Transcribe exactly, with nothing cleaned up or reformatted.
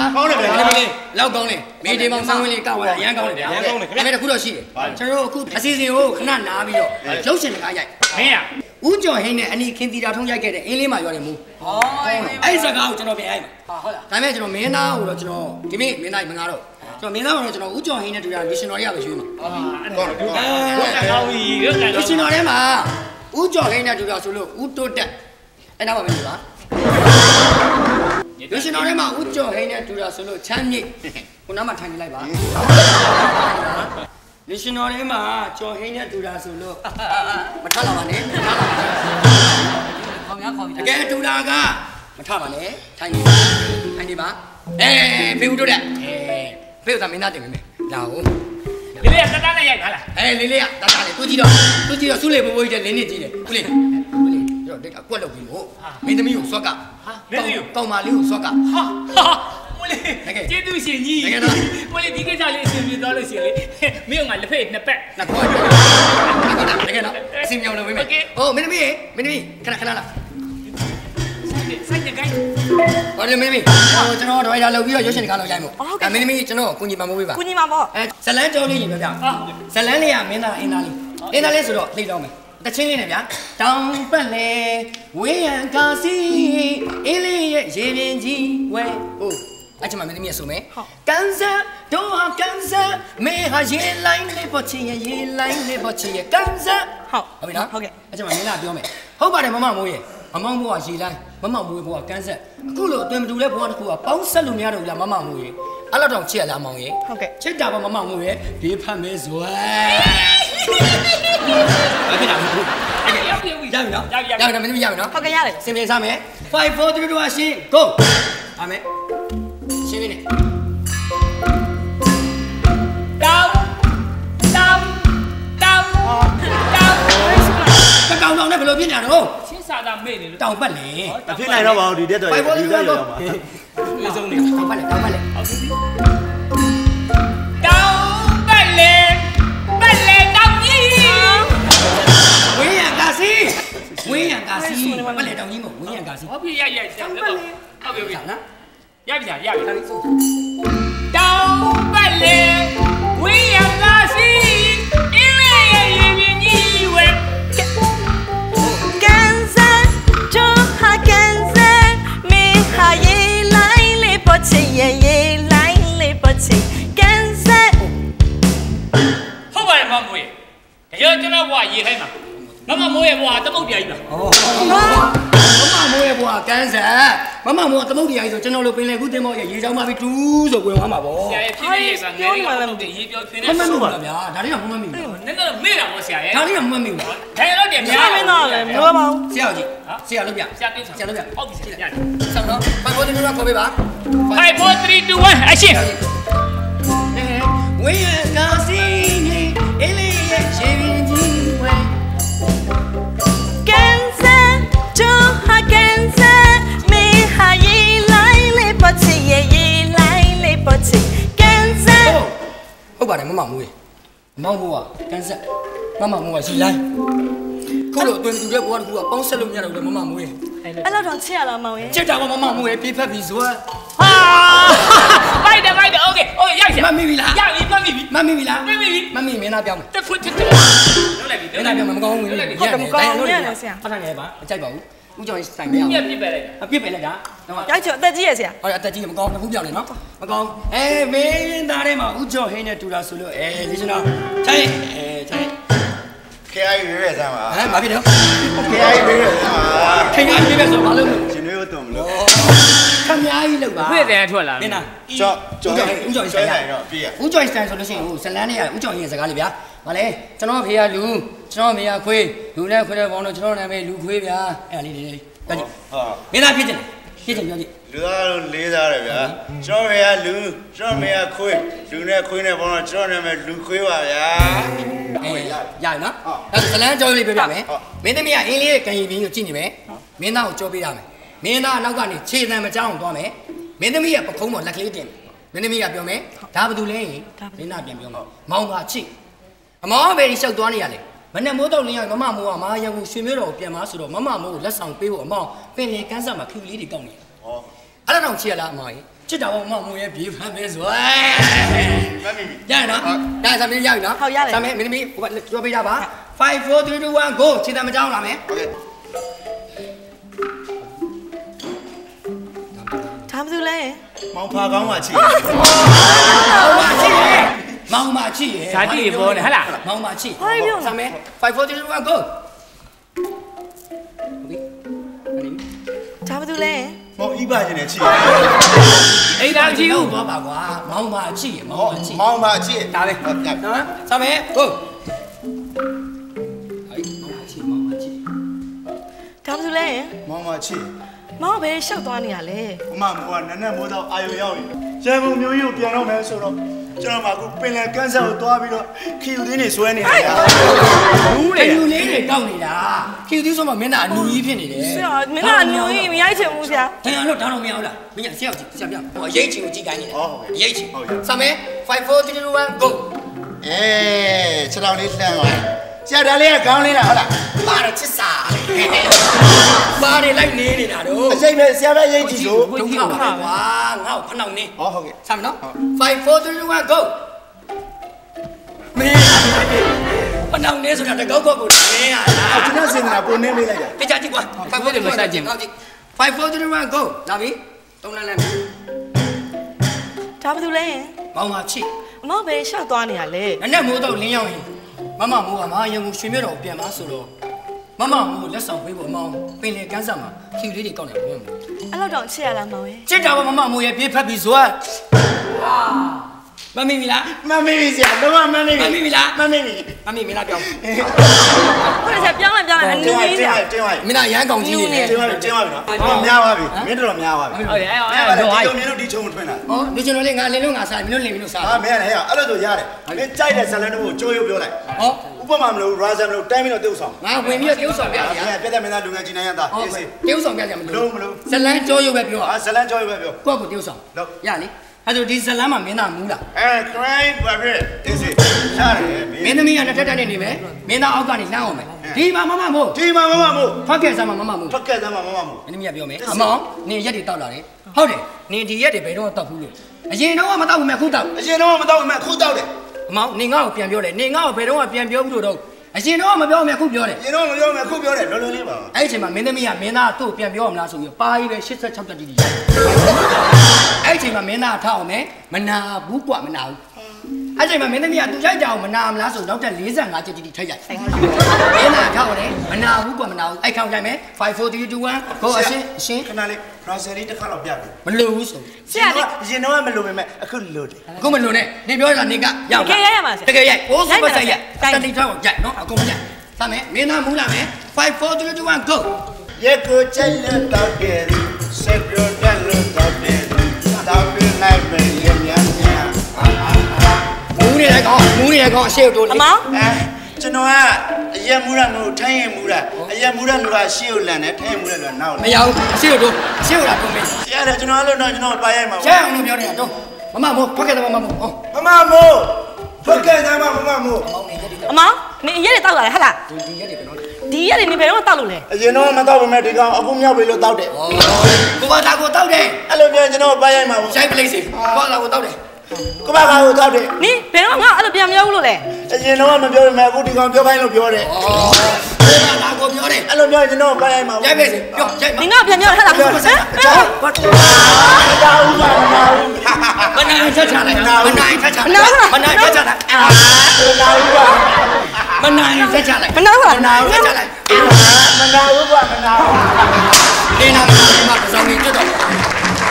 ကောင်းတယ်ဗျာလောက်ကောင်းတယ်မိဒီမောင်ဆောင်းဝင်းလေးကောက်ရရမ်းကောင်းတယ်ဗျာရမ်းကောင်းတယ်ခင်ဗျာဒါပေမဲ့တခုတော့ရှိတယ်ကျွန်တော်တို့အခုအစီအစဉ်ကိုခဏနားပြီးတော့ရုပ်ရှင်တကားရိုက်မင်းอ่ะဦးကျော်ဟင်းနဲ့အနီခင်တီတာထုံးရိုက်ခဲ့တဲ့အင်းလေးမှာရွာတယ်မူဟောအဲ့စကားကိုကျွန်တော်ပြန်ရိုက်မှာဟုတ်လားဒါပေမဲ့ကျွန်တော်မင်းသားကိုတော့ကျွန်တော်ဒီနေ့မင်းသားမငါတော့ကျွန်တော်မင်းသားကတော့ကျွန်တော်ဦးကျော်ဟင်းနဲ့တူတာမစ်ရှင်တော်တွေကပဲရွေးမှာဟုတ်ကောင်းတယ်ဟုတ်ကောင်းပြီဟုတ်ကောင်းမစ်ရှင်တော်ထဲမှာဦးကျော်ဟင်းနဲ့တူတာဆိုလို့ဦးတိုးတက်အဲ့နောက်ပါမယ်ပါမစ်ရှင်တော်ထဲမှာဦးကျော်ဟင်းနဲ့တူတာဆိုလို့ချမ်းမြေ့ခုနမှထိုင်နေလိုက်ပါမစ်ရှင်တော်ထဲမှာကျော်ဟင်းနဲ့တူတာဆိုလို့မထလာပါနဲ့ခေါင်းများခေါင်းတကယ်တူတာကမထပါနဲ့ထိုင်နေပါထိုင်နေပါအေးဖေဦးတို့တဲ့အေးဖေဦးကမင်းသားတင်မယ်လာဦးလေးလေးကတတနဲ့ရိုက်ပါလားအေးလေးလေးကတတနဲ့သူကြည့်တော့သူကြည့်တော့စုလေဘိုးဘိုးကြီးတဲ့လင်းနေကြည့်တယ်ဦးလေးဦးလေးတော့တက်အကွက်လောက်ပြီးမို့မင်းသမီးကိုဆွတ်ကဟာမင်းသမီးကိုကောင်းမလေးကိုဆွတ်ကဟာဦးလေးကျေးဇူးရှင်ကြီးတကယ်တော့ဦးလေးဒီကိစ္စလေးအဆင်ပြေသွားလို့ရှိရင်လေမင်းကလက်ဖက်နှစ်ပတ်နှစ်ခွက်တကယ်တော့အဆင်မြောင်လို့ဝင်မယ်ဟုတ်မင်းသမီးမင်းသမီးခဏခဏလားစိုက်ကြိုက်ဟောဒီမင်းမင်းကျွန်တော်ဒရိုက်တာလုပ်ပြီးတော့ရုပ်ရှင်ကားလောက်ရိုက်မို့အဲမင်းမင်းကျွန်တော်ကိုညီမမိုးပေးပါကိုညီမပေါ့အဲဇလန်းကြောလေးရင်ပြောပြဇလန်းလေးကမင်းသားအင်းသားလေးအင်းသားလေးဆိုတော့သိတော့မယ်တချင်းလေးနဲ့ဗျာတောင်ပတ်လေဝေးရန်ကာစီအေးလေးရဲ့ရေပြင်းကြီးဝဲဟုတ်အဲ့ချင်မမင်းသမီးရဆိုမယ်ကန်ဆာတော့ဟာကန်ဆာမေဟာရေလိုင်းလေးပေါ်ချင်ရေလိုင်းလေးပေါ်ချင်ကန်ဆာဟုတ်ဟုတ်ပြီနော်ဟုတ်ကဲ့အဲ့ချင်မမင်းလာပြောမယ်ဟုတ်ပါတယ်မမမိုးရဲ့မမောင်ဘွားရေလိုင်းမမမိုးဘွားကန်းဆက်အခုလိုအသွင်မတူတဲ့ဘွားတစ်ခုကပေါင်းဆက်လို့မရတော့ဘူးလားမမမိုးရေအဲ့လောက်တောင်ချစ်ရလားမောင်ရေဟုတ်ကဲ့ချစ်တာပါမမမိုးရေဒီဖတ်မဲဇွဲအဲ့ဒါမဟုတ်အဲ့ဒါရောက်ပြီရောက်ပြီနော်ရောက်ပြီရောက်ပြီမင်းမရပြီနော်ဟုတ်ကဲ့ရတယ်စင်ပြေစားမယ်five four three two ရှင်း go အမေရှင်းနေတောင်းတောင်းတောင်းတောင်းတောင်းတောင်းနဲ့ဘယ်လိုဖြစ်နေတော့စာသားမေ့နေလို့တောင်ပတ်လေမဖြစ်နိုင်တော့ပါဘူးဒီတက်တော့ဒီတက်ရောက်ပါဒီစုံနေတောင်ပတ်လေတောင်ပတ်လေတောင်ပတ်လေပတ်လေတောင်ကြီးဝင်းရံကာစီဝင်းရံကာစီပတ်လေတောင်ကြီးမဟုတ်ဝင်းရံကာစီဟုတ်ပြီရရတောင်ပတ်လေဟုတ်ပြီဟုတ်နော်ရပြီရပြီတောင်ပတ်လေဝင်းရံကာစီအင်းလေးရဲ့ရင်မြင်းကြီးဝဲချင်ရေရေလိုင်းလေးပတ်ချင်ကန်ဆက်ဟုတ်ပါတယ်မမိုးရေတကယ်ကျွန်တော်ဘွားရေခိုင်းမှာမမမိုးရေဘွားသမုတ်တရားကြီးပါဩမမမိုးရေဘွားကန်ဆက်မမမိုးသမုတ်တရားကြီးဆိုကျွန်တော်တို့ပင်လေခုတင်မောရေရေချောင်းမှာပြီးတူးဆိုဝင်သွားမှာပေါ့ဆရာရဲ့ဖြစ်နေရေဆိုငယ်လေးကသမုတ်တယ်ရေပြောခင်းနေမမပါဗျာဒါလေးကမမမိဘူးနည်းနည်းတော့မေ့တာပေါ့ဆရာရဲ့ဒါလေးကမမမိဘူးဒါရတော့တယ်များတယ်တော့လည်းမလို့ပါဘူးဆရာကြီးဆရာလုပ်ပြဆရာတင်းဆရာလုပ်ပြဟုတ်ပြီဆရာဆောင်းတော့ဘာလို့ဒီလိုခေါ်ပေးပါfive four three two one action ဝေးရကာစီနေအေးလေးရဲ့ရေပြင်းကြီးဝဲကန်ဆာဂျိုဟာကန်ဆာမေဟာရေလိုင်းလေးပတ်ချရေရေလိုင်းလေးပတ်ချကန်ဆာဟုတ်ပါတယ်မမမိုးရေမောင်ဘိုးကကန်ဆာမမမိုးကရေလိုင်းခုလိုအတွင်တူတဲ့ဘွားတစ်ခုကပေါင်းဆက်လို့မရတော့ဘူးမမမိုးရေအဲ့လောက်တော့ချစ်ရလားမောင်ရေချစ်တာကမမမိုးရေပြေးဖက်ပြီးဇွဲဟာမိုက်တယ်မိုက်တယ်โอเคโอเคရပြီမမီပြီလားရပြီမမီပြီမမီပြီလားမမီပြီမမီမင်းသားပြောင်းမယ်တက်ဖွတ်တက်တက်လုပ်လိုက်ပြီမင်းသားပြောင်းမှာမကောင်းဘူးလေဟုတ်တယ်မကောင်းဘူးလေဆရာဖတ်ထားနေပါမကြိုက်ပါဘူးဦးကျော်ဆိုင်မရအောင်ပြစ်ပြစ်ပဲလိုက်အပြစ်ပဲလိုက်တာကြောက်ချောအသက်ကြီးရဆရာဟုတ်တယ်အသက်ကြီးမကောင်းဘူးပြောင်းနေနော်မကောင်းအဲမင်းသားထဲမှာဦးကျော်ဟင်းနဲ့တူတာဆိုလို့အဲလေးစနော်ချိုင်းအဲချိုင်းခေအိုင်ရွေးရစမ်းပါဟမ်ဘာဖြစ်တော့ခေအိုင်ရွေးရစမ်းပါခေအိုင်ရွေးရဆိုဘာလို့လဲရှင်ရွေးတော့မလို့ခမများကြီးလောက်ပါဖွင့်တယ်ထွက်လာတယ်ကျော်ကျော်ဦးကျော်ဆိုင်တော့ပြည့်ရဦးကျော်ဆိုင်ဆိုလို့ရှိရင်ဟိုဇလန်းလေးရဦးကျော်ရဲ့စကားလေးဗျာဗာလဲကျွန်တော်ဖေရလူကျွန်တော်မေရခွေးလူနဲ့ခွေးတဲ့ဘောင်းတော့ကျွန်တော်နာမည်လူခွေးဗျာအဲ့ဒါလေးလေးပြောကြည့်ဟုတ်မင်းသားဖြစ်တယ်ဖြစ်တယ်ပြောကြည့်လူသားတို့လေးသားတယ်ဗျာကျွန်တော်ဖေရလူကျွန်တော်မေရခွေးလူနဲ့ခွေးနဲ့ဘောင်းတော့ကျွန်တော်နာမည်လူခွေးပါဗျာအေးရရနော်အဲ့ဇလန်းကြောလေးပြောပြမယ်မင်းသမီးကအင်းလေးရဲ့ကန်ရီပြင်းကိုကြည့်နေမယ်မင်းသားကိုကြောပေးရမယ်မင်းသားနောက်ကနေခြေတံမကြောင်းသွားမယ်မင်းသမီးရဲ့ပခုံးပေါ်လက်ကလေးတင်မင်းသမီးကပြောမယ်ဒါဘာတူလဲမင်းသားပြန်ပြောမယ်မောင်ပါချိအမောင်ပဲလျှောက်သွားနေရလေမနဲ့မိုးတော့လင်းရမမမိုးကမာရဘူးရွှေမျိုးတော်ကိုပြန်มาဆိုတော့မမမိုးကိုလက်ဆောင်ပေးဖို့အမောင်ပင်လေကန်းဆက်မှာခူလေးတွေကောက်နေဟောအဲ့ဒါတော့ချစ်ရလားအမောင်ကြီးချစ်တော်မမရဲ့ပြေးဖမ်းပဲဆိုရရနော်ဒါစာမင်းရပြီနော်ဟုတ်ရတယ်စာမင်းမင်းသမီးဟိုပြောပေးကြပါ five four three two one go ခြေတံမကြောင်းလာမယ်ဟုတ်ကဲ့ဒါမှမဟုတ်လဲမောင်ဖာကောင်းမှချီမောင်မချီမောင်မချီဇာတိရေပေါ်နေဟဟလားမောင်မချီစာမင်း five four three two one go ဒါမှမဟုတ်လဲမောင်ဤပါခြင်းနဲ့ချီအိမ်သာချီဦးသွားပါကွာမောင်မချီမောင်မချီမောင်မချီဒါပဲနော်စာမင်း go ဒါမှမဟုတ်လဲမောင်မချီမောင်ပဲရှောက်သွားနေရလဲအမမောကနန်းနန်းမိုးတော့အာယုံရောက်ပြီရန်ကုန်မျိုးကြီးကိုပြန်တော့မယ်ဆိုတော့ကျွန်တော်ကပင်လယ်ကန်းဆက်ကိုသွားပြီးတော့ခီယူသေးနေဆွဲနေတယ်ဘူးလေခီယူလေးတွေတောက်နေတာခီယူသေးဆိုမှမင်းသားအနူကြီးဖြစ်နေတယ်ဆရာမင်းသားအနူကြီးမရိုက်ချင်ဘူးဆရာတန်ရလို့တောင်းလို့မရဘူးလားမင်းကဆရာကြည့်ဆရာပြဟိုရိတ်ချင်ကိုကြည့်ခိုင်းနေတယ်ဟုတ်ရိတ်ချင်စာမဲ five four three two one go အေးခြေတော်လေးလှမ်းသွားဆရာဒါလေးကခေါင်းလေးလားဟုတ်လားပါတော့ချစ်စာပါနေလိုက်နေနေတာတော့အစိမ့်ပဲဆရာပဲရိတ်ကြည့်လို့ဒုက္ခပါကွာငါ့ကိုဖနှောက်နေဟောဟုတ်ကဲ့ဆမ်းနော် five four three two one go မင်းဖနှောက်နေဆိုတာတကောက်ကောက်ကိုနင်းရလားကျွန်တော်စင်တာပုံနေလေးလိုက်တာကြည့်ကြည့်ကွာ five four three two one five four three two one go လာပြီသုံးလမ်းလမ်းဒါမှမဟုတ်လဲမောင်မချီအမောပဲရှောက်သွားနေရလဲနနဲ့မိုးတော့လင်းရောက်ရင်မမမိုးကမရံကုန်ရွှေမြတ်တော်ပြန်ပါဆိုတော့မမမိုးလက်ဆောင်ပေးဖို့မောင်ပင်လေကန်းစားမှာခီလေးတွေကောက်နေဝင်မို့အဲ့လောက်တော့ချစ်ရလားမောင်ရဲ့ချစ်တာပါမမမိုးရဲ့ပြေးဖက်ပြီးဆိုမမီမီလားမမီမီဆရာတော့မမီမမီမီလားမမီမီမမီမီလားပြောင်းဟုတ်တယ်ဆရာပြောင်းလိုက်ပြောင်းလိုက်အနူကြီးဆရာတင်းသွားမင်းကရမ်းကောင်ကြီးနေတယ်တင်းသွားပြီတင်းသွားပြီနော်များသွားပြီမင်းတော်များသွားပြီဟုတ်တယ်အဲ့အဲ့တော့အဲ့မင်းတို့ဒီချုံထွင်းတာဟောဒီကျွန်တော်လေးငါလင်းလို့ငါစားမင်းတို့လင်းမင်းတို့စားဟာမင်းလည်းဟဲ့အဲ့လိုဆိုရတယ်မင်းကြိုက်တဲ့ဇလန်တို့ကိုကြိုးရုပ်ပြောလိုက်ဟောဥပမာမလို့ရာဇမ်မလို့တိုင်းပြီးတော့တုပ်ဆောင်ငါဝင်ပြီးတော့တုပ်ဆောင်ပြရဗျာပြတဲ့မင်းသားလူငယ်ကြီးနိုင်ရတာအေးစေတုပ်ဆောင်ပြကြမလို့မလို့ဇလန်ကြောရုပ်ပဲပြောဟာဇလန်ကြောရုပ်ပဲပြောကိုယ့်ကိုတုပ်ဆောင်ရလေအဲ့ဒါဒီဇလန်မှာမင်းသားမူးလားအဲ crime ပါပဲအေးစေရတယ်မင်းသမီးကတစ်ထက်တက်နေနေမယ်မင်းသားအောက်ကနေလှမ်းအောင်မယ်ဒီမှာမမမို့ဒီမှာမမမို့ထွက်ခဲ့စမ်းမှာမမမို့ထွက်ခဲ့စမ်းမှာမမမို့မင်းသမီးကပြောမယ်အမောင်နေရက်တွေတောက်လာတယ်ဟုတ်တယ်နေဒီရက်တွေဘယ်တော့တောက်ဘူးလို့အရင်တော့မတောက်ဘူးမဲ့ခုတောက်အရင်တော့မတောက်ဘူးမဲ့ခုတောက်တယ်အမောင်နေငါ့ကိုပြန်ပြောတယ်နေငါ့ကိုဘယ်တော့မှပြန်ပြောဘူးလို့တော့အရင်တော့မပြောဘူးမဲ့ခုပြောတယ်အရင်တော့မပြောဘူးမဲ့ခုပြောတယ်လောလောလေးပါအဲ့ဒီအချိန်မှာမင်းသမီးကမင်းသားသူ့ကိုပြန်ပြောအောင်လားဆိုပြီးပါကြီးပဲeighty-sixတက်တီးတီးအဲ့ဒီအချိန်မှာမင်းသားထောက်အောင်မယ်မနာဘူးကွာမနာဘူးအဲ့ဒီအချိန်မှာမင်းသမီးကသူရိုက်ကြအောင်မနာမလားဆိုနောက်တက်forty-fiveချက်တီးတီးထိုက်ရိုက်မင်းသားထောက်တယ်မနာဘူးကွာမနာဘူးအဲ့ခေါင်းရိုက်မယ်five four three two one go အရှင်အရှင်ခဏလေးရာဇယ်လေးတစ်ခါတော့ပြပြီမလို့ဘူးဆိုဆရာအရင်တော့မလို့ပေမဲ့အခုလို့တယ်အခုမလို့နဲ့နေပြောတာနေကရောက်တကယ်ရရမှာဆရာတကယ်ရိုက်ကိုစပတ်ဆိုင်ရိုက်တတိထောက်ကိုရိုက်နော်အကုန်ရိုက်စမယ်မင်းသားမူးလာမယ်five four three two one go ရေကိုချိုင်လို့တောက်တယ်စက်ပြတ်လို့တောက်တယ်တောက်ပြလိုက်ပဲရမြန်းမြန်းမူးနေတယ်ကောင်မူးနေတယ်ကောင်အရှိတို့လေအမောင်အဲကျွန်တော်ကအရက်မူးရမလို့ထိုင်းရင်မူးတာအရက်မူးတဲ့လူကရှေ့ကိုလန်တယ်ထိုင်းရင်မူးတဲ့လူကနောက်မရဘူးအရှိတို့အရှိတို့လာကုန်မယ်ဆရာကျွန်တော်လို့တော့ကျွန်တော်ပါရိုက်မှာဆရာအောင်လို့ပြောနေတာတော့မမမို့ထွက်ခဲ့တယ်မမမို့ဟောမမမို့ထွက်ခဲ့တယ်မမမို့အမောင်နေရက်တွေတောက်လာတယ်ဟဟလားဒီရက်တွေကတော့ဒီရက်တွေနေဘယ်တော့တောက်လို့လဲအရင်တော့မတောက်ပါနဲ့ဒီကောင်အခုမြောက်ပြီလို့တောက်တယ်ကိုကတာကိုတောက်တယ်အဲ့လိုပြောကျွန်တော်ပါရိုက်မှာပေါ့ဆိုင်ပလိစီကိုကတာကိုတောက်တယ်ကိုပါကောင်ကိုတောက်တယ်နင်ဘယ်တော့ငါအဲ့လိုပြန်မပြောဘူးလို့လဲအရင်တော့မပြောဘူးအခုဒီကောင်ပြောခိုင်းလို့ပြောတယ်ဩကိုကတာကိုပြောတယ်အဲ့လိုပြောကျွန်တော်ပါရိုက်မှာရိုက်ပြီပြောရိုက်နင်ကပြန်ပြောဟဲ့လားဟမ်ဘာတောက်ဦးပါမနာဘူးမနိုင်ချက်ချလိုက်မနိုင်ချက်ချလိုက်မနိုင်ချက်ချလိုက်အာမနာဘူးပါမနိုင်ချက်ချလိုက်မနာဘူးမနိုင်ချက်ချလိုက်မနာဘူးပါမနာဘူးနေနာမနာမပစောင်းကြီးကျွတ်တော့